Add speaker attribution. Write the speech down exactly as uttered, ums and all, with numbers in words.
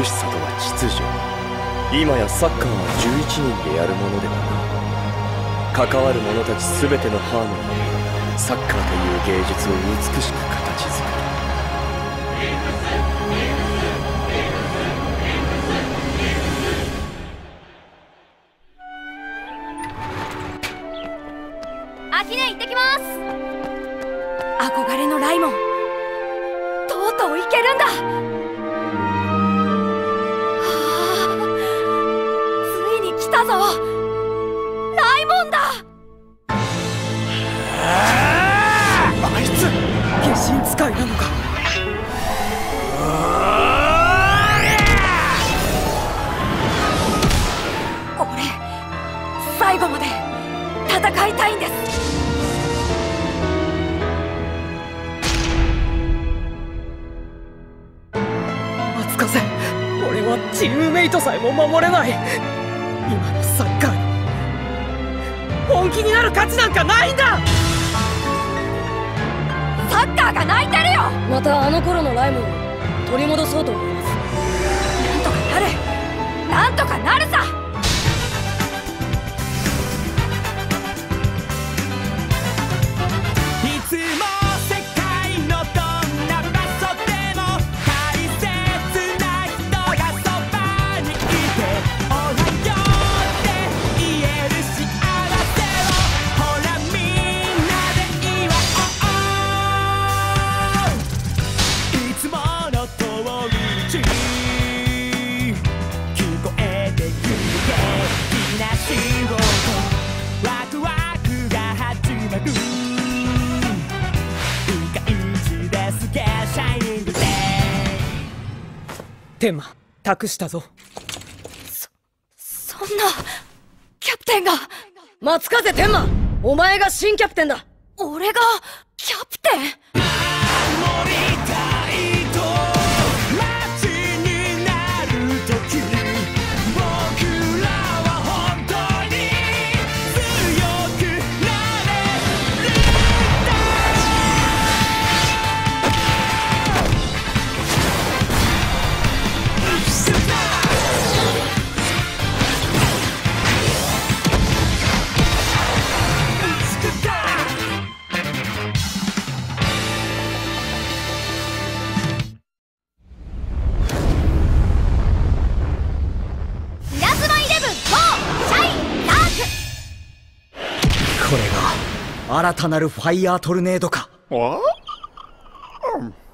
Speaker 1: しさとは秩序。今やサッカーはじゅういちにんでやるものではない。関わる者たち全てのハーモニーでサッカーという芸術を美しく形作る。
Speaker 2: アキネ行ってきます。憧れのライモン、とうとういけるんだ。はあ、ついに来たぞ、ライモンだ。
Speaker 3: あいつ化身使いなのか。
Speaker 2: 俺最後まで戦いたいんです。
Speaker 3: 松風、俺はチームメイトさえも守れない。今のサッカーに本気になる価値なんかないんだ。
Speaker 2: サッカーが泣いてるよ。
Speaker 4: またあの頃のライムを取り戻そうと思います。
Speaker 2: なんとかなる、なんとかなるさ。
Speaker 3: 天馬、託したぞ。
Speaker 2: そ、そんな、キャプテンが。
Speaker 4: 松風天馬、お前が新キャプテンだ。
Speaker 2: 俺がキャプテン？
Speaker 3: これが新たなるファイヤートルネードか。
Speaker 5: あ？